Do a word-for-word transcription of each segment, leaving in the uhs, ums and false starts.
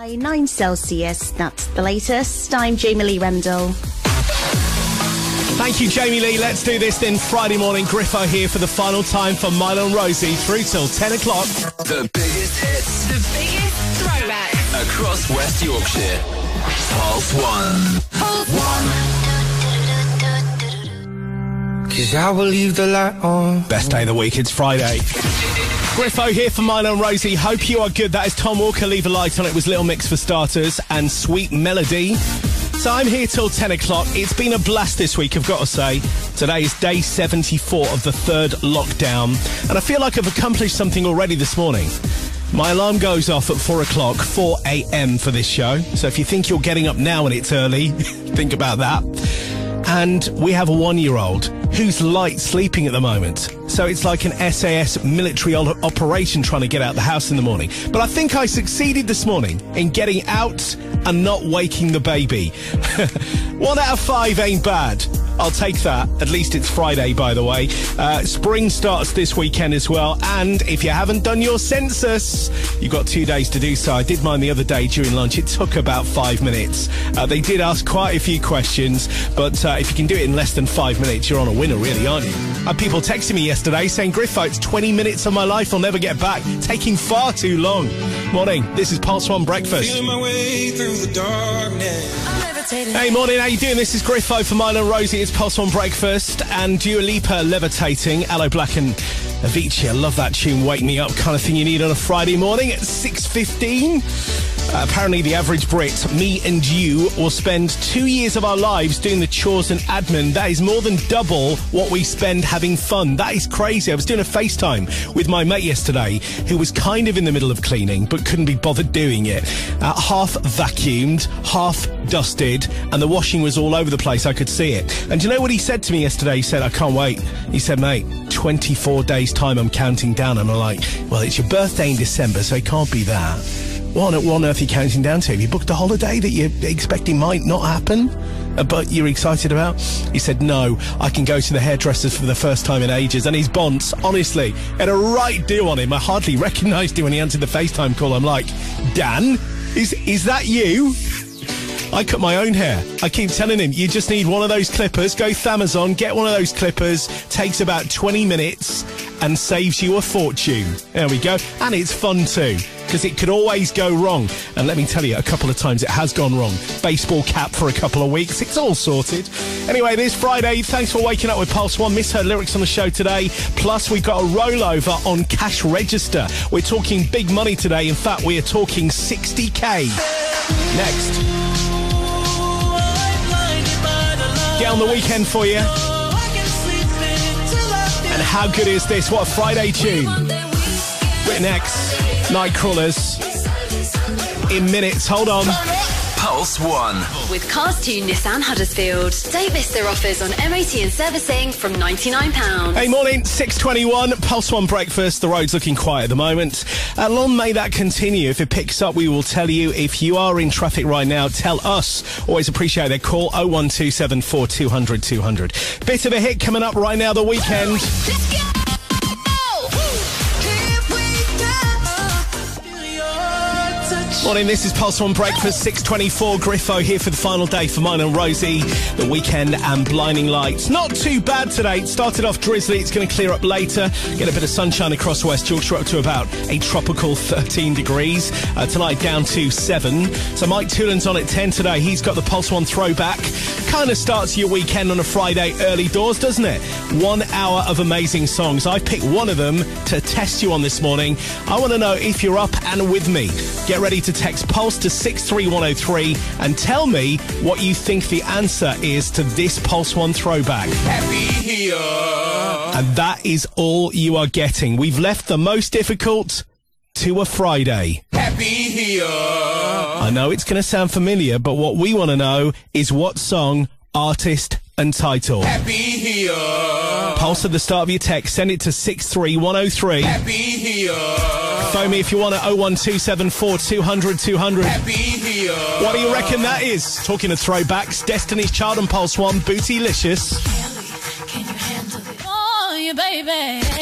nine Celsius, that's the latest. I'm Jamie Lee Rendell. Thank you, Jamie Lee. Let's do this then. Friday morning, Griffo here for the final time for Milo and Rosie through till ten o'clock. The biggest hits. The biggest throwbacks. Across West Yorkshire. Pulse One. Pulse One. Cause I will leave the light on. Best day of the week, it's Friday. Griffo here for Milo and Rosie. Hope you are good. That is Tom Walker, Leave a Light On. It was Little Mix for starters and Sweet Melody. So I'm here till ten o'clock. It's been a blast this week, I've got to say. Today is day seventy-four of the third lockdown. And I feel like I've accomplished something already this morning. My alarm goes off at four o'clock, four a.m. for this show. So if you think you're getting up now and it's early, think about that. And we have a one-year-old who's light sleeping at the moment. So it's like an S A S military operation trying to get out the house in the morning. But I think I succeeded this morning in getting out and not waking the baby. One out of five ain't bad. I'll take that. At least it's Friday, by the way. Uh, spring starts this weekend as well. And if you haven't done your census, you've got two days to do so. I did mine the other day during lunch. It took about five minutes. Uh, they did ask quite a few questions, but uh, if you can do it in less than five minutes, you're on a winner, really, aren't you? I had people texting me yesterday saying, Griffo, it's twenty minutes of my life I'll never get back. Taking far too long. Morning, this is Pulse One Breakfast. Feeling my way through the darkness. Hey, morning, how you doing? This is Griffo for Milo and Rosie. It's Pulse One Breakfast and Dua Lipa, Levitating. Aloe Black and Avicii. I love that tune, Wake Me Up, kind of thing you need on a Friday morning at six fifteen. Uh, apparently the average Brit, me and you, will spend two years of our lives doing the chores and admin. That is more than double what we spend having fun. That is crazy. I was doing a FaceTime with my mate yesterday who was kind of in the middle of cleaning but couldn't be bothered doing it. Uh, half vacuumed, half dusted, and the washing was all over the place. I could see it. And do you know what he said to me yesterday? He said, I can't wait. He said, mate, twenty-four days time I'm counting down. And I'm like, well, it's your birthday in December, so it can't be that. What on, what on earth are you counting down to? Have you booked a holiday that you're expecting might not happen, uh, but you're excited about? He said, no, I can go to the hairdressers for the first time in ages. And his bonds, honestly, had a right deal on him. I hardly recognised him when he answered the FaceTime call. I'm like, Dan, is is that you? I cut my own hair. I keep telling him, you just need one of those clippers. Go to Amazon, get one of those clippers. Takes about twenty minutes and saves you a fortune. There we go. And it's fun too, because it could always go wrong. And let me tell you, a couple of times it has gone wrong. Baseball cap for a couple of weeks. It's all sorted. Anyway, this Friday, thanks for waking up with Pulse One. Misheard lyrics on the show today. Plus, we've got a rollover on cash register. We're talking big money today. In fact, we are talking sixty K. Next. Get on the weekend for you. And how good is this? What a Friday tune. Written X, Nightcrawlers. In minutes, hold on. Pulse One. With Cars two Nissan Huddersfield. Don't miss their offers on M O T and servicing from ninety-nine pounds. Hey, morning, six twenty-one, Pulse One Breakfast. The road's looking quiet at the moment. Uh, long may that continue. If it picks up, we will tell you. If you are in traffic right now, tell us. Always appreciate their call, oh one two seven four two hundred two hundred. Bit of a hit coming up right now, the weekend. Let's go! Morning, this is Pulse One Breakfast, six twenty-four. Griffo here for the final day for mine and Rosie. The weekend and blinding lights. Not too bad today. It started off drizzly. It's going to clear up later. Get a bit of sunshine across West Yorkshire, up to about a tropical thirteen degrees. Uh, tonight down to seven. So Mike Toolan's on at ten today. He's got the Pulse One throwback. Kind of starts your weekend on a Friday early doors, doesn't it? One hour of amazing songs. I picked one of them to test you on this morning. I want to know if you're up and with me. Get ready to text Pulse to six three one oh three and tell me what you think the answer is to this Pulse One throwback. Happy here. And that is all you are getting. We've left the most difficult to a Friday. Happy here. I know it's going to sound familiar, but what we want to know is what song, artist and title. Happy here. Pulse at the start of your text. Send it to six three one oh three. Happy here. Phone me if you want at oh one two seven four two hundred two hundred. Happy here. What do you reckon that is? Talking of throwbacks, Destiny's Child and Pulse One, Bootylicious. Can you handle it? Oh, you baby.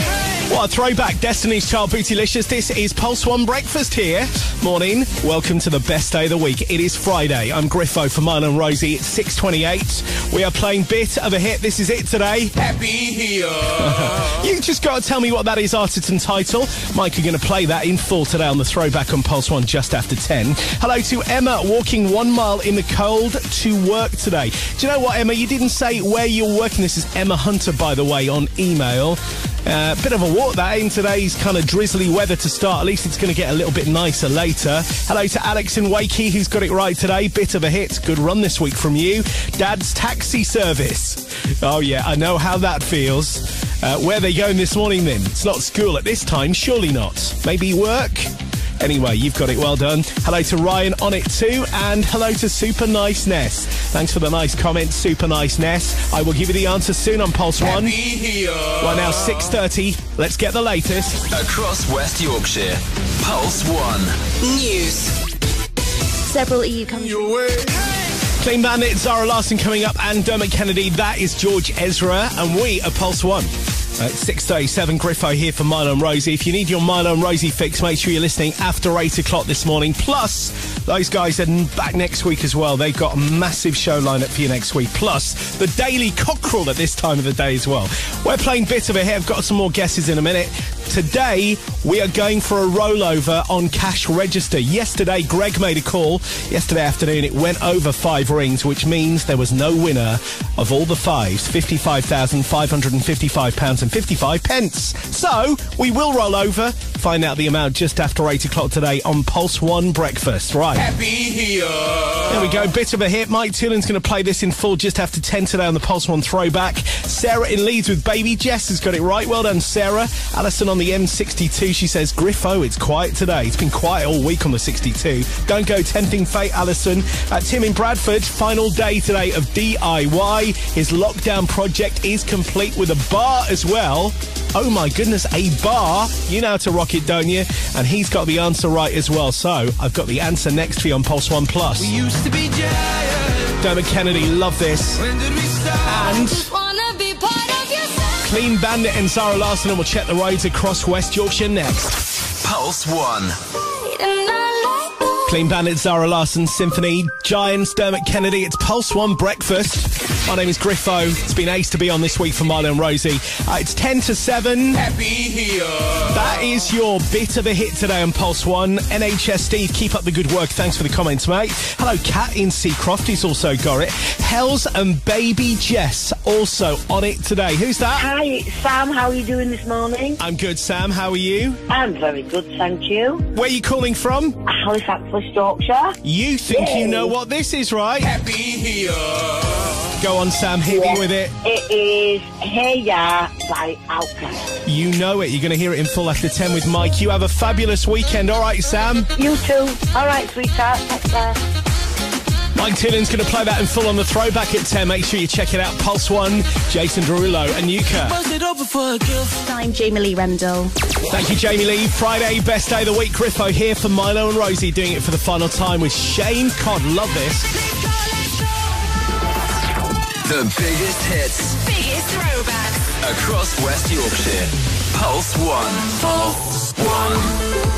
What a throwback. Destiny's Child, Bootylicious. This is Pulse One Breakfast here. Morning. Welcome to the best day of the week. It is Friday. I'm Griffo for Mine and Rosie. It's six twenty-eight. We are playing Bit of a Hit. This is it today. Happy here. You just got to tell me what that is, artist and title. Mike, you're going to play that in full today on the throwback on Pulse One just after ten. Hello to Emma, walking one mile in the cold to work today. Do you know what, Emma? You didn't say where you're working. This is Emma Hunter, by the way, on email. Uh, bit of a walk that in today's kind of drizzly weather to start. At least it's going to get a little bit nicer later. Hello to Alex in Wakey, who's got it right today. Bit of a hit. Good run this week from you. Dad's taxi service. Oh, yeah, I know how that feels. Uh, where are they going this morning, then? It's not school at this time. Surely not. Maybe work? Anyway, you've got it. Well done. Hello to Ryan on it too. And hello to Super Nice Ness. Thanks for the nice comment, Super Nice Ness. I will give you the answer soon on Pulse One. Happy here. Right now, six thirty. Let's get the latest. Across West Yorkshire, Pulse One. News. Several E U countries. Your way. Clean Bandit, Zara Larsson coming up, and Dermot Kennedy. That is George Ezra, and we are Pulse One. Uh, six thirty-seven, Griffo here for Milo and Rosie. If you need your Milo and Rosie fix, make sure you're listening after eight o'clock this morning. Plus, those guys are back next week as well. They've got a massive show lineup for you next week. Plus, the Daily Cockerel at this time of the day as well. We're playing Bit of a Hit. I've got some more guesses in a minute. Today, we are going for a rollover on cash register. Yesterday, Greg made a call. Yesterday afternoon, it went over five rings, which means there was no winner of all the fives. fifty-five thousand five hundred fifty-five pounds and fifty-five pence. So, we will roll over. Find out the amount just after eight o'clock today on Pulse One Breakfast. Right. Happy here. There we go. Bit of a hit. Mike Tierland's going to play this in full just after ten today on the Pulse One Throwback. Sarah in Leeds with Baby Jess has got it right. Well done, Sarah. Alison on the M sixty-two. She says, Griffo, it's quiet today. It's been quiet all week on the sixty-two. Don't go tempting fate, Alison. Uh, Tim in Bradford. Final day today of D I Y. His lockdown project is complete with a bar as well. Oh my goodness, a bar. You know how to rock it, don't you? And he's got the answer right as well. So I've got the answer next for you on Pulse One Plus. We used to be giants. Dermot Kennedy, love this. When did we start? And Just wanna be part of yourself. Clean Bandit and Zara Larsson, and we'll check the roads across West Yorkshire next. Pulse One. Clean Bandit, Zara Larsson, Symphony, Giants, Dermot Kennedy. It's Pulse One Breakfast. My name is Griffo. It's been ace to be on this week for Milo and Rosie. Uh, it's ten to seven. Happy here. That is your Bit of a Hit today on Pulse One. N H S Steve, keep up the good work. Thanks for the comments, mate. Hello, Kat in Seacroft. He's also got it. Hells and Baby Jess also on it today. Who's that? Hi, it's Sam. How are you doing this morning? I'm good, Sam. How are you? I'm very good, thank you. Where are you calling from? Halifax, West Yorkshire. You think Yay. you know what this is, right? Happy here. Go on, Sam. Hit me with it. It is Hey Ya by Outcast. You know it. You're going to hear it in full after ten with Mike. You have a fabulous weekend. All right, Sam? You too. All right, sweetheart. Take care. Mike Tillen's going to play that in full on the throwback at ten. Make sure you check it out. Pulse One, Jason Derulo and Yuka. I'm Jamie Lee Rendell. Thank you, Jamie Lee. Friday, best day of the week. Griffo here for Milo and Rosie, doing it for the final time with Shane Codd. Love this. The biggest hits Biggest throwbacks. across West Yorkshire. Pulse One. Pulse One.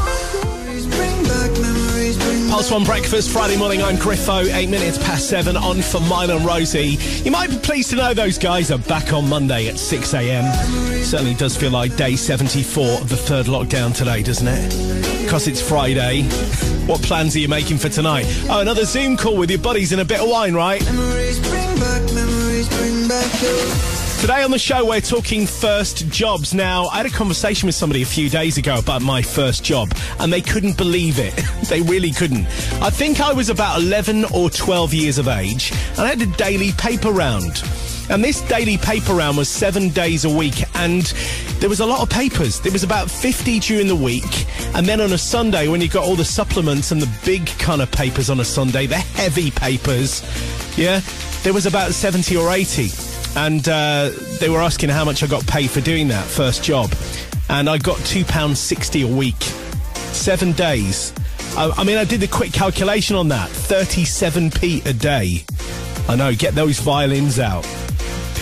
Pulse One Breakfast, Friday morning. I'm Griffo, eight minutes past seven, on for Milo and Rosie. You might be pleased to know those guys are back on Monday at six a.m. Certainly does feel like day seventy-four of the third lockdown today, doesn't it? Because it's Friday. What plans are you making for tonight? Oh, another Zoom call with your buddies and a bit of wine, right? Memories bring back, memories bring back your... Today on the show, we're talking first jobs. Now, I had a conversation with somebody a few days ago about my first job, and they couldn't believe it. They really couldn't. I think I was about eleven or twelve years of age, and I had a daily paper round. And this daily paper round was seven days a week, and there was a lot of papers. There was about fifty during the week, and then on a Sunday, when you got all the supplements and the big kind of papers on a Sunday, the heavy papers, yeah, there was about seventy or eighty. And uh, they were asking how much I got paid for doing that first job. And I got two pounds sixty a week. Seven days. I, I mean, I did the quick calculation on that. thirty-seven p a day. I know, get those violins out.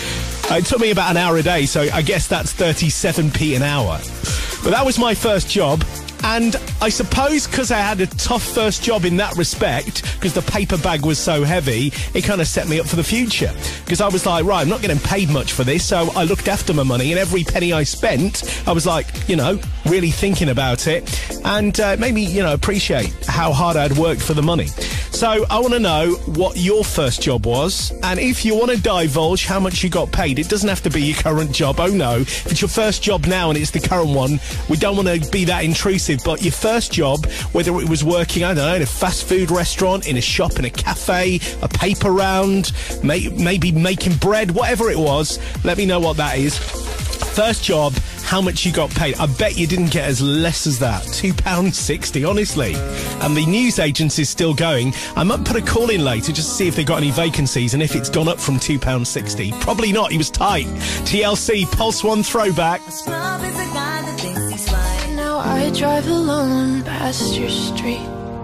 Uh, it took me about an hour a day, so I guess that's thirty-seven p an hour. But that was my first job. And I suppose because I had a tough first job in that respect, because the paper bag was so heavy, it kind of set me up for the future. Because I was like, right, I'm not getting paid much for this, so I looked after my money, and every penny I spent, I was like, you know, really thinking about it. And uh, it made me, you know, appreciate how hard I'd worked for the money. So I want to know what your first job was, and if you want to divulge how much you got paid, it doesn't have to be your current job. Oh no, if it's your first job now and it's the current one, we don't want to be that intrusive, but your first job, whether it was working, I don't know, in a fast food restaurant, in a shop, in a cafe, a paper round, may- maybe making bread, whatever it was, let me know what that is. First job, how much you got paid. I bet you didn't get as less as that. two pounds sixty, honestly. And the news agency's still going. I might put a call in later just to see if they've got any vacancies and if it's gone up from two pounds sixty. Probably not, he was tight. T L C, Pulse one throwback. Now I drive alone past your street.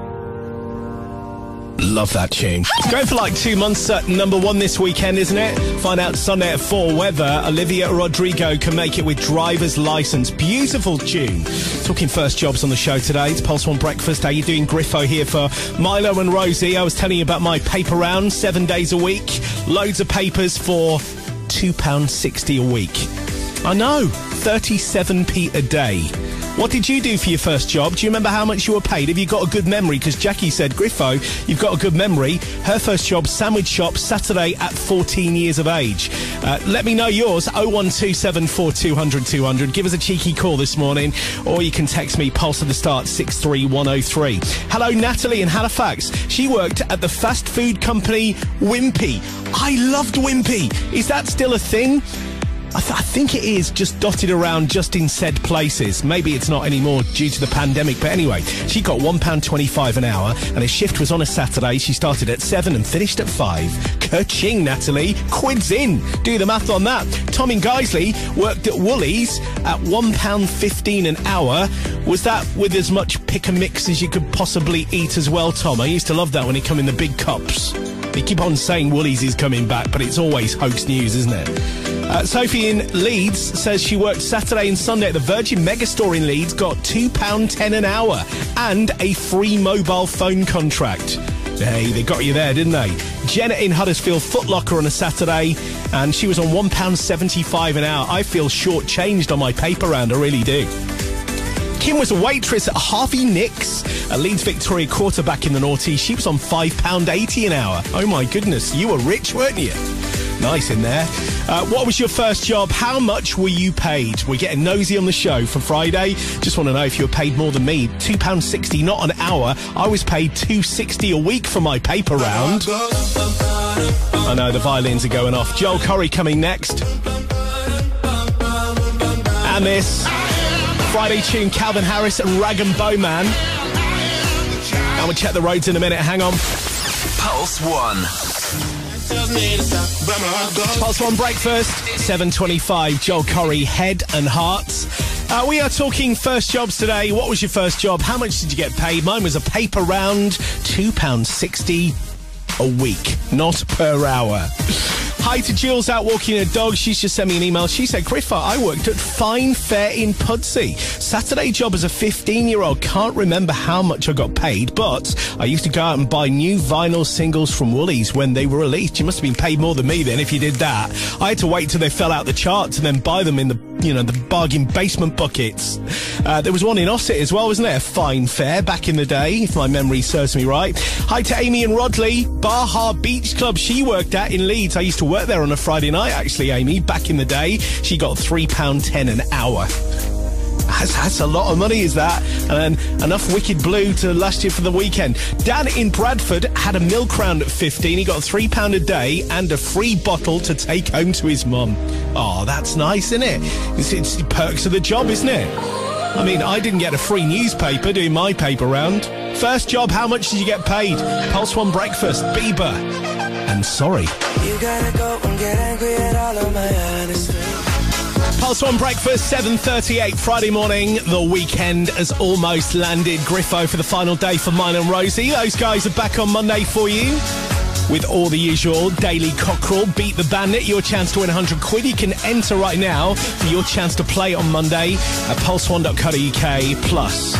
Love that tune. Going for like two months at number one this weekend, isn't it? Find out Sunday at four whether Olivia Rodrigo can make it with Driver's License. Beautiful tune. Talking first jobs on the show today. It's Pulse one Breakfast. How you doing? Griffo here for Milo and Rosie. I was telling you about my paper round, seven days a week. Loads of papers for two pounds sixty a week. I know, thirty-seven p a day. What did you do for your first job? Do you remember how much you were paid? Have you got a good memory? Because Jackie said, Griffo, you've got a good memory. Her first job, sandwich shop, Saturday at fourteen years of age. Uh, let me know yours, oh one two seven four two hundred two hundred. Give us a cheeky call this morning, or you can text me, Pulse at the start, six three one oh three. Hello, Natalie in Halifax. She worked at the fast food company Wimpy. I loved Wimpy. Is that still a thing? I, th- I think it is, just dotted around just in said places. Maybe it's not anymore due to the pandemic, but anyway, she got one pound twenty-five an hour, and her shift was on a Saturday. She started at seven and finished at five. Ka-ching, Natalie. Quids in. Do the math on that. Tom in Guiseley worked at Woolies at one pound fifteen an hour. Was that with as much pick and mix as you could possibly eat as well, Tom? I used to love that when it come in the big cups. They keep on saying Woolies is coming back, but it's always hoax news, isn't it? Uh, Sophie in Leeds says she worked Saturday and Sunday at the Virgin Megastore in Leeds, got two pounds ten an hour and a free mobile phone contract. Hey, they got you there, didn't they? Jenna in Huddersfield, Foot Locker on a Saturday, and she was on one pound seventy-five an hour. I feel short-changed on my paper round, I really do. Kim was a waitress at Harvey Nicks, a Leeds Victoria quarterback in the noughties. She was on five pounds eighty an hour. Oh my goodness, you were rich, weren't you? Nice in there. Uh, what was your first job? How much were you paid? We're getting nosy on the show for Friday. Just want to know if you were paid more than me. two pounds sixty, not an hour. I was paid two pounds sixty a week for my paper round. I know, the violins are going off. Joel Corey coming next. And this Friday tune, Calvin Harris and Rag and Bowman. And we'll check the roads in a minute. Hang on. Pulse one. Pulse one Breakfast, seven twenty-five. Joel Corey, Head and Hearts. Uh, we are talking first jobs today. What was your first job? How much did you get paid? Mine was a paper round, two pounds sixty a week, not per hour. Hi to Jules out walking her dog. She's just sent me an email. She said, Griffo, I worked at Fine Fair in Pudsey. Saturday job as a fifteen-year-old. Can't remember how much I got paid, but I used to go out and buy new vinyl singles from Woolies when they were released. You must have been paid more than me then if you did that. I had to wait till they fell out the charts and then buy them in the, you know, the bargain basement buckets. Uh, there was one in Ossett as well, wasn't there? Fine Fair back in the day, if my memory serves me right. Hi to Amy and Rodley. Baha Beach Club she worked at in Leeds. I used to work there on a Friday night, actually, Amy, back in the day. She got three pounds ten an hour. That's, that's a lot of money, is that? And then enough wicked blue to last you for the weekend. Dan in Bradford had a milk round at fifteen. He got three pounds a day and a free bottle to take home to his mum. Oh, that's nice, isn't it? It's, it's the perks of the job, isn't it? I mean, I didn't get a free newspaper doing my paper round. First job, how much did you get paid? Pulse one Breakfast, Bieber. And sorry. You gotta go and get angry at all of my honesty. Pulse one Breakfast, seven thirty-eight, Friday morning. The weekend has almost landed. Griffo for the final day for mine and Rosie. Those guys are back on Monday for you. with all the usual daily cockerel, Beat the Bandit, your chance to win one hundred quid. You can enter right now for your chance to play on Monday at pulse one dot co dot uk. Plus,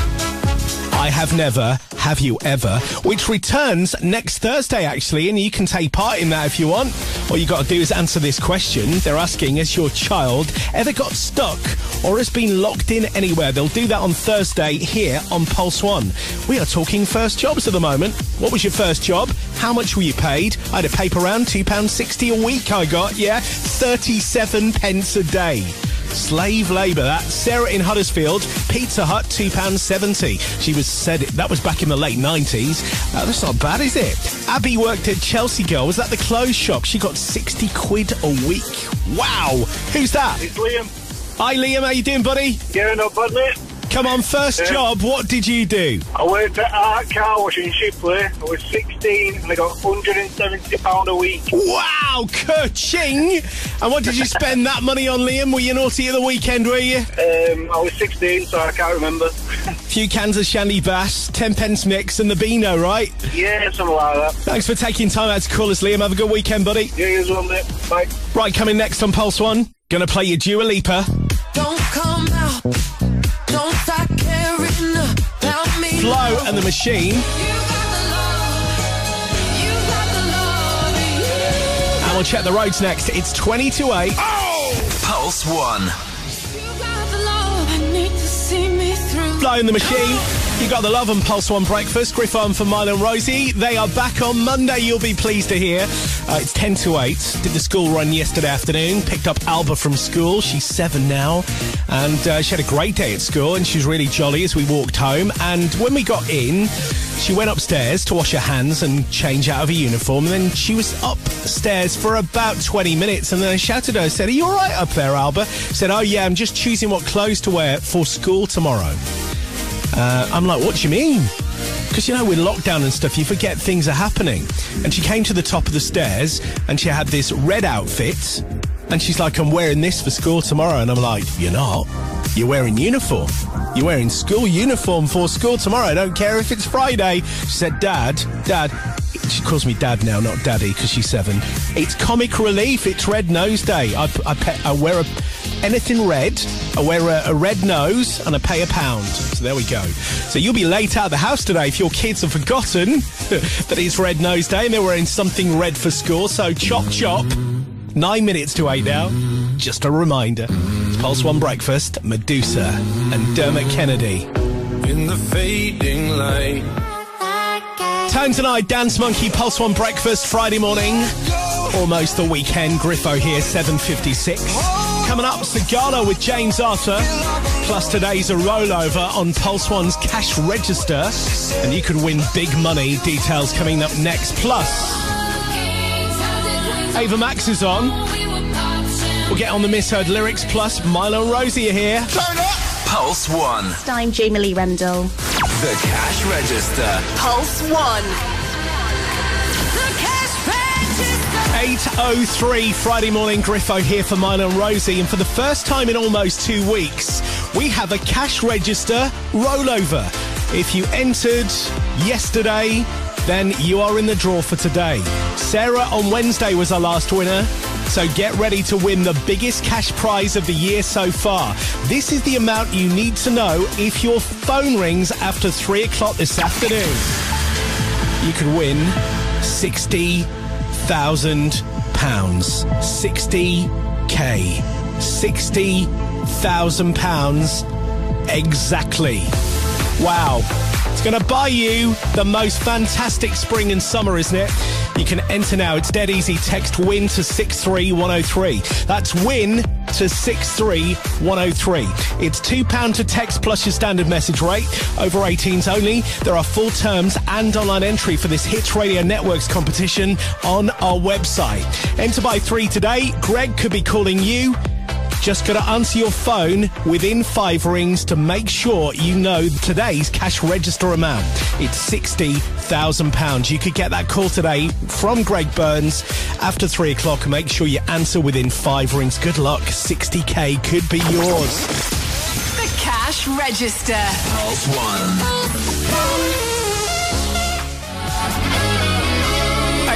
I Have Never, Have You Ever, which returns next Thursday, actually, and you can take part in that if you want. All you got to do is answer this question. They're asking, has your child ever got stuck or has been locked in anywhere? They'll do that on Thursday here on Pulse One. We are talking first jobs at the moment. What was your first job? How much were you paid? I had a paper round, two pounds sixty a week I got, yeah? thirty-seven pence a day. Slave labour, that. Sarah in Huddersfield, Pizza Hut, two pounds seventy. She was said, that was back in the late nineties. Uh, that's not bad, is it? Abby worked at Chelsea Girl. Was that the clothes shop? She got sixty quid a week. Wow. Who's that? It's Liam. Hi, Liam. How you doing, buddy? Yeah, not bad, mate. Come on, first Yeah. job. What did you do? I worked at Art Car Wash in Shipley. I was sixteen and I got one hundred seventy pounds a week. Wow, ka-ching! And what did you spend that money on, Liam? Were you naughty at the weekend, were you? Um, I was sixteen, so I can't remember. A few cans of Shandy Bass, ten pence mix and the Beano, right? Yeah, something like that. Thanks for taking time out to call us, Liam. Have a good weekend, buddy. Yeah, you as well, mate. Bye. Right, coming next on Pulse One, gonna play your Dua Lipa. Don't come out. Don't start caring about me. Flo and the Machine. You got the love. You got the love. You And we'll check the roads next. It's twenty to eight. Pulse One. got the love. I need to see me through. Flo and the Machine. You got the love on Pulse One Breakfast. Griffo and for Mile and Rosie. They are back on Monday, you'll be pleased to hear. Uh, it's ten to eight. Did the school run yesterday afternoon. Picked up Alba from school. She's seven now. And uh, she had a great day at school and she was really jolly as we walked home. And when we got in, she went upstairs to wash her hands and change out of her uniform. And then she was upstairs for about twenty minutes. And then I shouted at her, said, are you all right up there, Alba? Said, oh yeah, I'm just choosing what clothes to wear for school tomorrow. Uh, I'm like, what do you mean? Because, you know, with lockdown and stuff, you forget things are happening. And she came to the top of the stairs and she had this red outfit. And she's like, I'm wearing this for school tomorrow. And I'm like, you're not. You're wearing uniform. You're wearing school uniform for school tomorrow. I don't care if it's Friday. She said, Dad, Dad. She calls me Dad now, not Daddy, because she's seven. It's comic relief. It's Red Nose Day. I, I, pe- I wear a, anything red. I wear a, a red nose and I pay a pound. So there we go. So you'll be late out of the house today if your kids have forgotten that it's Red Nose Day and they're wearing something red for school. So chop chop. Nine minutes to eight now. Just a reminder. It's Pulse One Breakfast, Medusa and Dermot Kennedy. In the fading light. Tones and I, Dance Monkey, Pulse One Breakfast, Friday morning. Almost the weekend. Griffo here, seven fifty-six. Coming up, Sagala with James Arthur. Plus today's a rollover on Pulse One's cash register. And you could win big money. Details coming up next. Plus, Ava Max is on. We'll get on the misheard lyrics. Plus, Milo and Rosie are here. Turn up. Pulse One. I'm Jamie Lee Rendell. The cash register. Pulse One. eight oh three Friday morning, Griffo here for Milo and Rosie. And for the first time in almost two weeks, we have a cash register rollover. If you entered yesterday, then you are in the draw for today. Sarah on Wednesday was our last winner. So get ready to win the biggest cash prize of the year so far. This is the amount you need to know if your phone rings after three o'clock this afternoon. You could win sixty thousand pounds. sixty K. sixty thousand pounds exactly. Wow. It's going to buy you the most fantastic spring and summer, isn't it? You can enter now. It's dead easy. Text WIN to six three one oh three. That's WIN to six three one oh three. It's two pounds to text plus your standard message rate. Over eighteens only. There are full terms and online entry for this Hits Radio Networks competition on our website. Enter by three today. Greg could be calling you. Just got to answer your phone within five rings to make sure you know today's cash register amount. It's sixty thousand pounds. You could get that call today from Greg Burns after three o'clock. Make sure you answer within five rings. Good luck. sixty K could be yours. The cash register. Pulse One.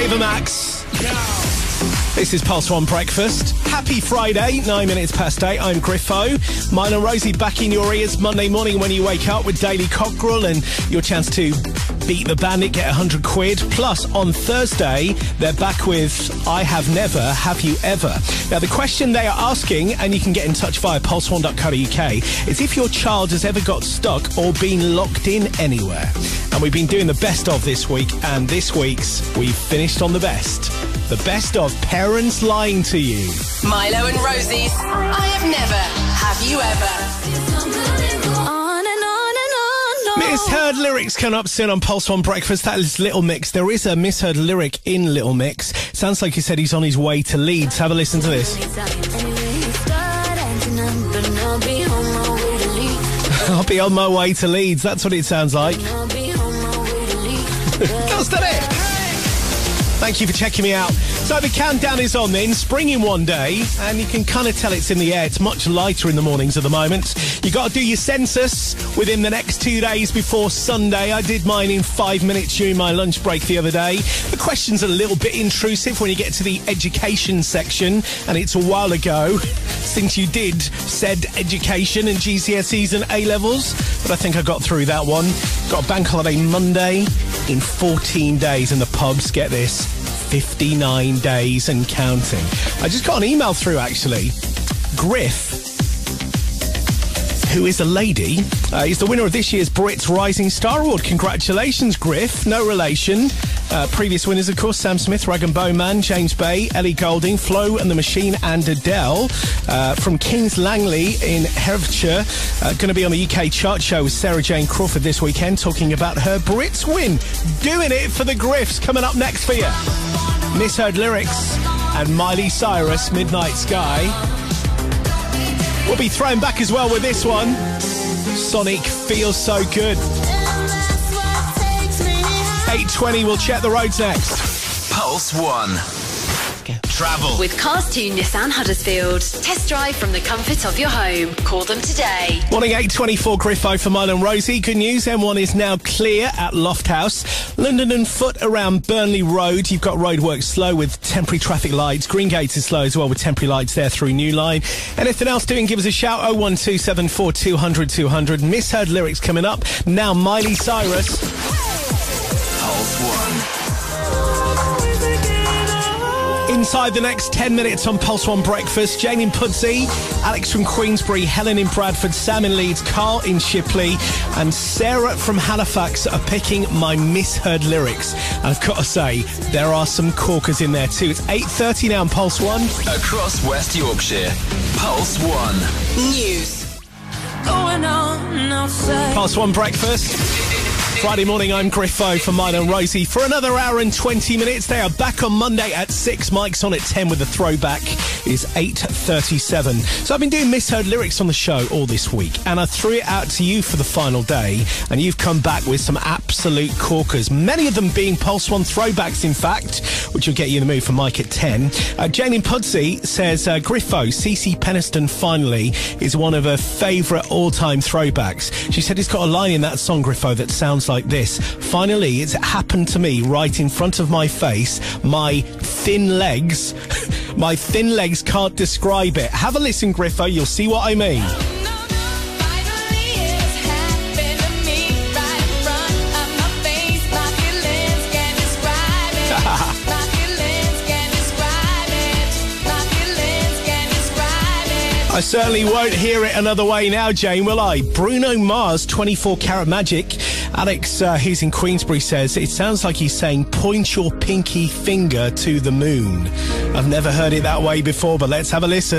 Ava Max. This is Pulse One Breakfast. Happy Friday, nine minutes past eight. I'm Griffo. Mine and Rosie back in your ears Monday morning when you wake up with Daily Cockerel and your chance to beat the bandit, get one hundred quid. Plus, on Thursday, they're back with I Have Never, Have You Ever? Now, the question they are asking, and you can get in touch via pulse one dot co dot uk, is if your child has ever got stuck or been locked in anywhere. And we've been doing the best of this week, and this week's we've finished on the best. The best of parents lying to you. Milo and Rosie's I Have Never, Have You Ever? On and on and on. No. Misheard lyrics coming up soon on Pulse One Breakfast. That is Little Mix. There is a misheard lyric in Little Mix. Sounds like he said he's on his way to Leeds. Have a listen to this. I'll be on my way to Leeds. That's what it sounds like. That's it. Thank you for checking me out. So the countdown is on then, spring in one day, and you can kind of tell it's in the air. It's much lighter in the mornings at the moment. You got to do your census within the next two days before Sunday. I did mine in five minutes during my lunch break the other day. The question's a little bit intrusive when you get to the education section, and it's a while ago since you did said education and G C S Es and A-levels, but I think I got through that one. Got a bank holiday Monday in fourteen days, and the pubs, get this, fifty-nine days and counting. I just got an email through, actually. Griff, who is a lady, uh, is the winner of this year's Brits Rising Star Award. Congratulations, Griff. No relation. Uh, previous winners, of course, Sam Smith, Rag and Bowman, James Bay, Ellie Goulding, Flo and the Machine, and Adele. Uh, from Kings Langley in Herefordshire. Uh, going to be on the U K chart show with Sarah Jane Crawford this weekend, talking about her Brits win. Doing it for the Griffs. Coming up next for you. Misheard lyrics and Miley Cyrus, Midnight Sky. We'll be thrown back as well with this one. Sonic, Feels So Good. eight twenty, we'll check the roads next. Pulse One. Travel. With Cars two Nissan Huddersfield. Test drive from the comfort of your home. Call them today. Morning, eight twenty-four, Griffo for Mile and Rosie. Good news, M one is now clear at Lofthouse. London and Foot around Burnley Road. You've got roadworks slow with temporary traffic lights. Greengate is slow as well with temporary lights there through New Line. Anything else doing, give us a shout. oh one two seven four two hundred two hundred. Misheard lyrics coming up. Now Miley Cyrus. Pulse One. Inside the next ten minutes on Pulse One Breakfast, Jane in Pudsey, Alex from Queensbury, Helen in Bradford, Sam in Leeds, Carl in Shipley, and Sarah from Halifax are picking my misheard lyrics. And I've got to say, there are some corkers in there too. It's eight thirty now on Pulse One. Across West Yorkshire, Pulse One. News. Going on outside. Pulse One Breakfast. Friday morning, I'm Griffo for Mine and Rosie. For another hour and twenty minutes, they are back on Monday at six. Mike's on at ten with the throwback. Is eight thirty-seven. So I've been doing misheard lyrics on the show all this week, and I threw it out to you for the final day, and you've come back with some absolute corkers. Many of them being Pulse One throwbacks, in fact, which will get you in the mood for Mike at ten. Uh, Jane in Pudsey says, uh, Griffo, C C Peniston Finally is one of her favourite all-time throwbacks. She said it's got a line in that song, Griffo, that sounds like this. Finally, it's happened to me right in front of my face. My thin legs, my thin legs can't describe it. Have a listen, Griffo, you'll see what I mean. I certainly won't hear it another way now, Jane, will I? Bruno Mars, twenty-four karat magic. Alex, uh, who's in Queensbury, says, it sounds like he's saying, point your pinky finger to the moon. I've never heard it that way before, but let's have a listen.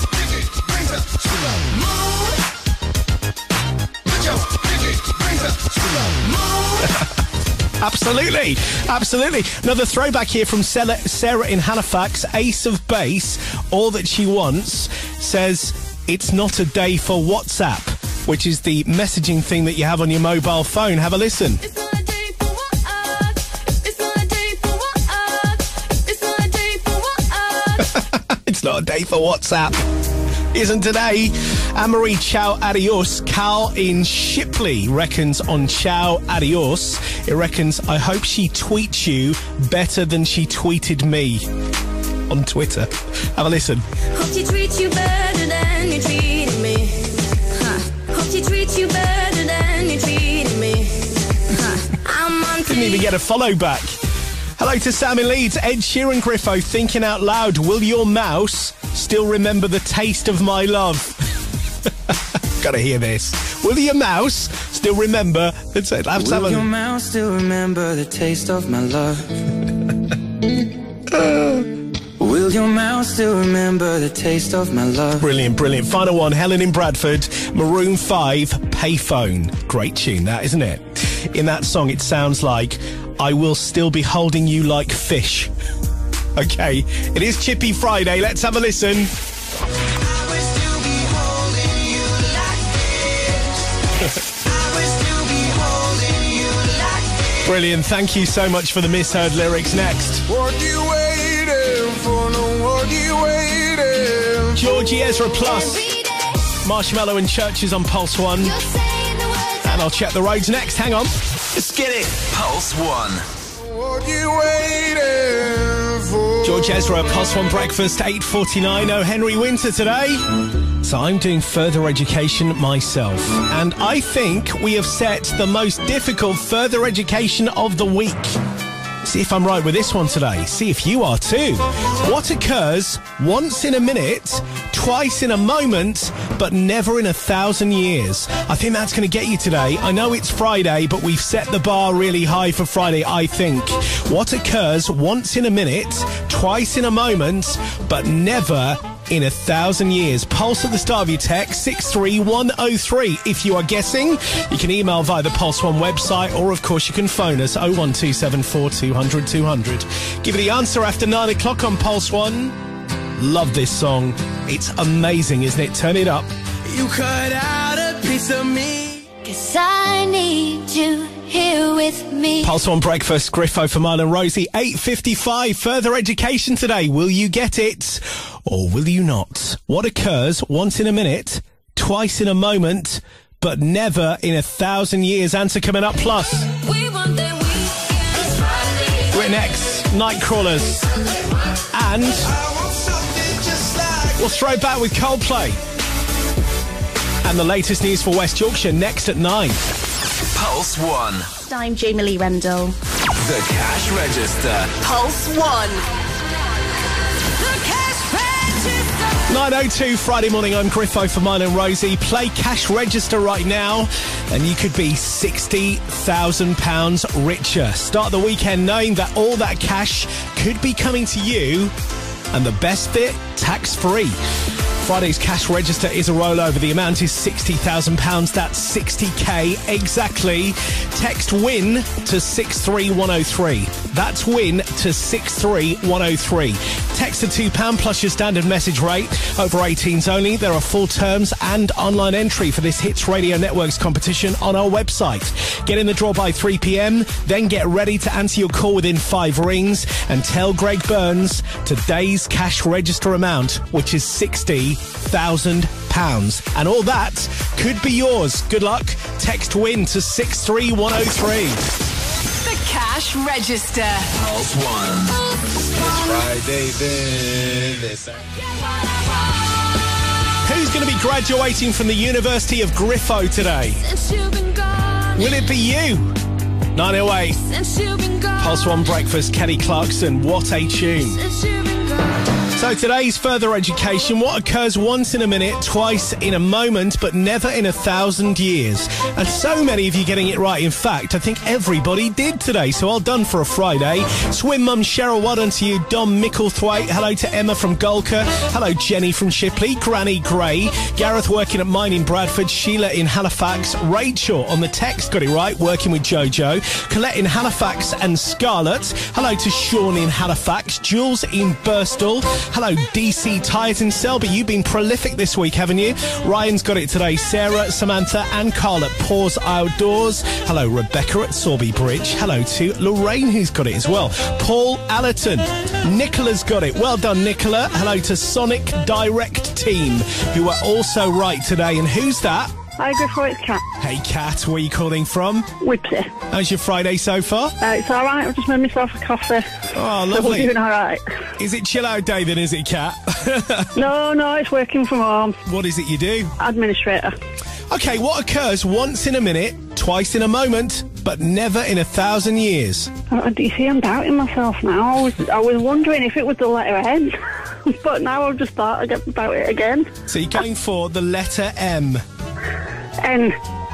Absolutely, absolutely. Another throwback here from Sarah in Halifax, Ace of Base. All that she wants says, it's not a day for WhatsApp, which is the messaging thing that you have on your mobile phone. Have a listen. It's not a day for WhatsApp. It's not a day for WhatsApp. It's not a day for WhatsApp. It's not a day for WhatsApp. Isn't today. Anne-Marie Ciao Adios. Cal in Shipley reckons on Ciao Adios. It reckons, I hope she tweets you better than she tweeted me on Twitter. Have a listen. Hope she treats you better than you treated me. Huh. Hope she treats you better than you treated me. Huh. I'm on Didn't even get a follow back. Hello to Sam in Leeds. Ed Sheeran, Griffo, thinking out loud. Will your mouse still remember the taste of my love? Gotta hear this. Will your mouse still remember the taste? Have Will some your mouse still remember the taste of my love? Will your mouse still remember the taste of my love? Brilliant, brilliant. Final one, Helen in Bradford, Maroon five, Payphone. Great tune, that, isn't it? In that song, it sounds like, I will still be holding you like fish. Okay, it is Chippy Friday. Let's have a listen. I will still be holding you like this. I will still be holding you like this. Brilliant. Thank you so much for the misheard lyrics. Next, What you waiting for? No, what you waiting? Georgie Ezra Plus, Marshmallow and Churches on Pulse One. And I'll check the roads next. Hang on. Let's get it. Pulse One. What you waiting for? George Ezra, Pulse One Breakfast, eight forty-nine. Oh, Henry Winter today. So I'm doing further education myself. And I think we have set the most difficult further education of the week. See if I'm right with this one today. See if you are too. What occurs once in a minute, twice in a moment, but never in a thousand years? I think that's going to get you today. I know it's Friday, but we've set the bar really high for Friday, I think. What occurs once in a minute, twice in a moment, but never in a thousand years? Pulse at the start of your text, six three one oh three. If you are guessing, you can email via the Pulse One website, or of course you can phone us oh one two seven four two hundred two hundred. Give it the answer after nine o'clock on Pulse One. Love this song. It's amazing, isn't it? Turn it up. You cut out a piece of me. 'Cause I need you here with me. Pulse One Breakfast, Griffo for Mile and Rosie, eight fifty-five. Further education today. Will you get it or will you not? What occurs once in a minute, twice in a moment, but never in a thousand years? Answer coming up. Plus, We want that weekend. we're next, Nightcrawlers. And I want something just like we'll throw back with Coldplay. And the latest news for West Yorkshire next at nine. Pulse One. I'm Jamie Lee Rendell. The Cash Register. Pulse One. The cash register. nine oh two Friday morning, I'm Griffo for Mine and Rosie. Play Cash Register right now and you could be sixty thousand pounds richer. Start the weekend knowing that all that cash could be coming to you, and the best bit, tax-free. Friday's Cash Register is a rollover. The amount is sixty thousand pounds. That's sixty k exactly. Text WIN to six three one oh three. That's WIN to six three one oh three. Text to two pounds plus your standard message rate. Over eighteens only. There are full terms and online entry for this Hits Radio Networks competition on our website. Get in the draw by three p.m. Then get ready to answer your call within five rings and tell Greg Burns today's Cash Register amount, which is sixty thousand pounds. And all that could be yours. Good luck. Text WIN to six three one oh three. The Cash Register. Pulse One. Friday then. Who's going to be graduating from the University of Griffo today? Since you've been gone. Will it be you? nine oh eight. Since you've been gone. Pulse One Breakfast, Kelly Clarkson. What a tune. Since you've been gone. So today's further education, what occurs once in a minute, twice in a moment, but never in a thousand years? And so many of you getting it right. In fact, I think everybody did today, so well done for a Friday. Swim Mum Cheryl, well done to you. Dom Micklethwaite, hello to Emma from Golka. Hello Jenny from Shipley. Granny Gray. Gareth working at mine in Bradford. Sheila in Halifax. Rachel on the text, got it right, working with Jojo. Colette in Halifax and Scarlett. Hello to Sean in Halifax. Jules in Birstall. Hello, D C Tyres in Selby. You've been prolific this week, haven't you? Ryan's got it today. Sarah, Samantha and Carl at Paws Outdoors. Hello, Rebecca at Sorby Bridge. Hello to Lorraine, who's got it as well. Paul Allerton. Nicola's got it. Well done, Nicola. Hello to Sonic Direct Team, who are also right today. And who's that? Hi, Griffo, it's Kat. Hey, Kat, where are you calling from? Whipsy. How's your Friday so far? Uh, it's all right. I've just made myself a coffee. Oh, So lovely. we're doing all right. Is it chill out day then, is it, Kat? No, no, it's working from home. What is it you do? Administrator. Okay, what occurs once in a minute, twice in a moment, but never in a thousand years? Uh, do you see, I'm doubting myself now. I was, I was wondering if it was the letter N, but now I've just thought ag- about it again. So you're going for the letter M. N.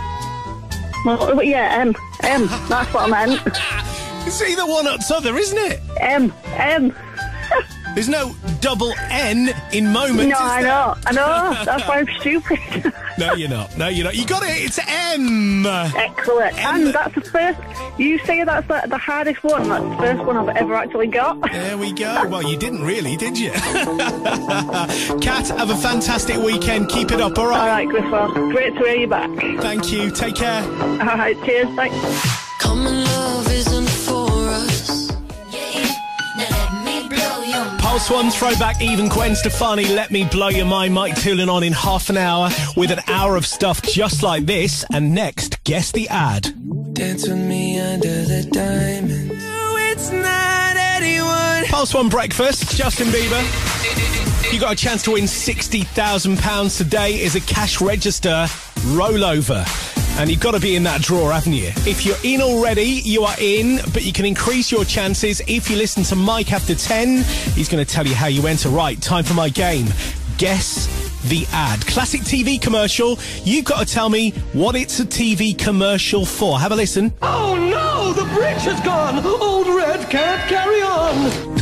Well, yeah, M. M. That's what I meant. It's either one or the other, isn't it? M. M. There's no double N in moment. No, is I there? know. I know. That's why I'm stupid. No, you're not. No, you're not. You got it. It's M. Excellent. M. And that's the first... You say that's the, the hardest one. That's the first one I've ever actually got. There we go. Well, you didn't really, did you? Kat, have a fantastic weekend. Keep it up, all right? All right, Griffo. Great to hear you back. Thank you. Take care. All right, cheers. Bye. Common love isn't for us. Yeah, now let me blow your mind. Pulse One throwback, even Gwen Stefani, Let Me Blow Your Mind. Mike Toolin on in half an hour with an hour of stuff just like this. And next, guess the ad. Dance with me under the diamond. No, it's not anyone. Pulse One breakfast, Justin Bieber. You got a chance to win sixty thousand pounds today. Is a cash register rollover. And you've got to be in that draw, haven't you? If you're in already, you are in, but you can increase your chances if you listen to Mike after ten. He's going to tell you how you enter. Right, time for my game. Guess the ad. Classic T V commercial. You've got to tell me what it's a T V commercial for. Have a listen. Oh no, the bridge has gone. Old Red can't carry on.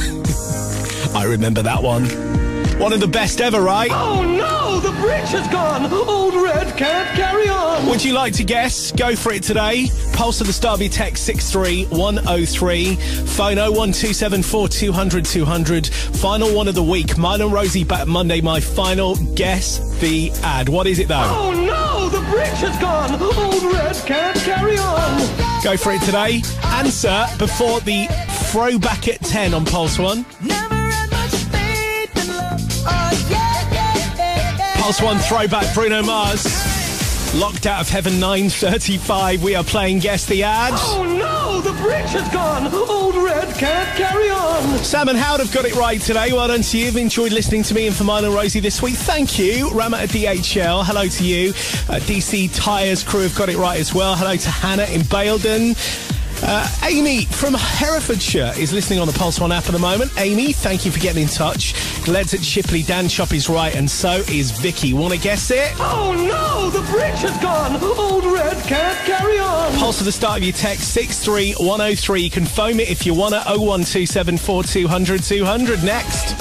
I remember that one. One of the best ever, right? Oh no, the bridge has gone. Old Red can't carry on. Would you like to guess? Go for it today. Pulse at the start of your text six three one oh three. Phone oh one two seven four two hundred two hundred. Final one of the week. Mine and Rosie back Monday. My final guess the ad. What is it though? Oh no, the bridge has gone. Old Red can't carry on. Go for it today. Answer before the throwback at ten on Pulse One. Never had much faith in love. Oh yeah, yeah, yeah, yeah. Pulse One throwback, Bruno Mars. Locked out of heaven, nine thirty-five. We are playing Guess the Ad. Oh no, the bridge has gone. Old Red can't carry on. Sam and Howard have got it right today. Well done to you. You've enjoyed listening to me and for Mine and Rosie this week. Thank you. Rama at D H L, hello to you. Uh, D C Tyres crew have got it right as well. Hello to Hannah in Baildon. Uh, Amy from Herefordshire is listening on the Pulse One app at the moment. Amy, thank you for getting in touch. Gled's at Shipley, Dan Shop is right, and so is Vicky. Want to guess it? Oh no, the bridge has gone. Old Red can't carry on. Pulse at the start of your text, six three one oh three. You can phone me if you want to, oh one two seven four two hundred two hundred. Next.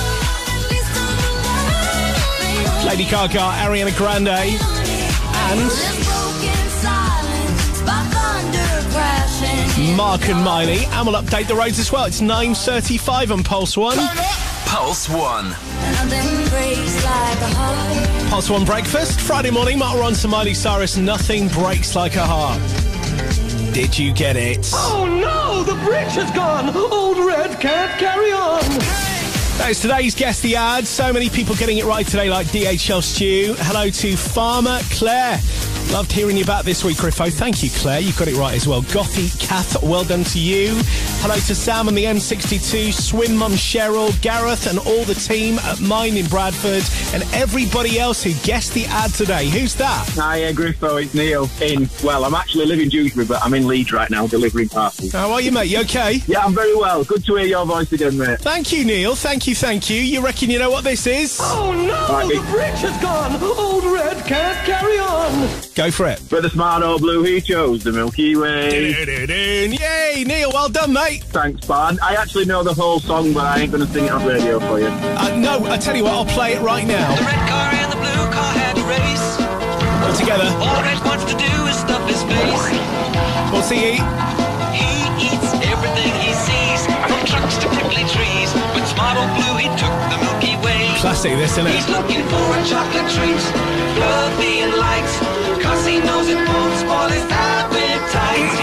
Lady Gaga, Ariana Grande, and Mark and Miley. And we'll update the roads as well. It's nine thirty-five on Pulse One. Pulse One. Pulse One breakfast. Friday morning, Mark Ronson, Miley Cyrus. Nothing breaks like a heart. Did you get it? Oh no, the bridge has gone. Old Red can't carry on. That is today's Guess the Ad. So many people getting it right today, like D H L Stew. Hello to Farmer Claire. Loved hearing you back this week, Griffo. Thank you, Claire. You got it right as well. Gothy Kath, well done to you. Hello to Sam on the M sixty-two, Swim Mum Cheryl, Gareth and all the team at Mine in Bradford and everybody else who guessed the ad today. Who's that? Hi, uh, Griffo, it's Neil in, well, I'm actually living in Dewsbury, but I'm in Leeds right now delivering parcels. How are you, mate? You okay? Yeah, I'm very well. Good to hear your voice again, mate. Thank you, Neil. Thank you, thank you. You reckon you know what this is? Oh no, Right, the it- bridge has gone. Old Red can't carry on. Go for it. For the smart old blue, he chose the Milky Way. Du-du-dun. Yay, Neil, well done, mate. Thanks, Pan. I actually know the whole song, but I ain't going to sing it on radio for you. Uh, no, I tell you what, I'll play it right now. The red car and the blue car had a race. All together. All Red wants to do is stuff his face. What's he eat? He eats everything he sees, from trucks to prickly trees. But smart old blue, he took the Milky Way. classic, this, isn't it? He's looking for a chocolate treat, fluffy and light, cause he knows it won't spoil his appetite.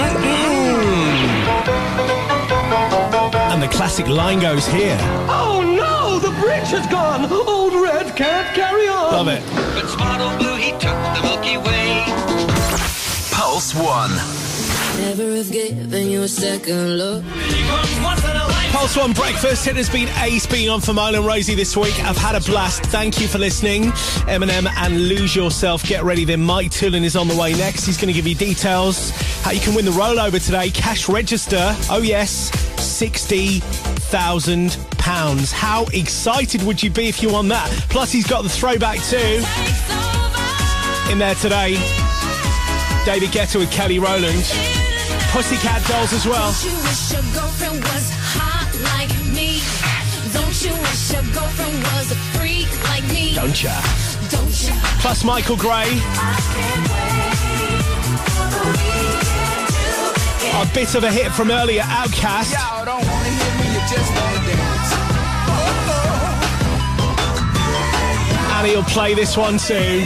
And the classic line goes here. Oh no, the bridge has gone. Old Red can't carry on. Love it. But smart old Blue, he took the Milky Way. Pulse one. Never have given you a second look. Pulse One Breakfast. It has been ace being on for Mile and Rosie this week. I've had a blast. Thank you for listening. Eminem and Lose Yourself. Get ready then. Mike Tulin is on the way next. He's going to give you details how you can win the rollover today. Cash register. Oh yes, sixty thousand pounds. How excited would you be if you won that? Plus he's got the throwback too. In there today, David Guetta with Kelly Rowland. Pussycat Dolls as well. Don't you wish your girlfriend was hot like me? Don't you wish your girlfriend was a freak like me? Don't ya? Don't ya? Plus Michael Gray. A bit of a hit from earlier, Outcast. Y'all don't wanna hear me, you just wanna dance. And he'll play this one too.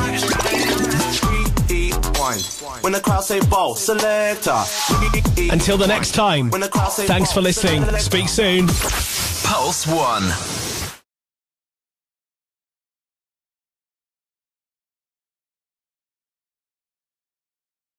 When the crowd say ball, selector. Until the next time, thanks for listening. Speak soon. Pulse one.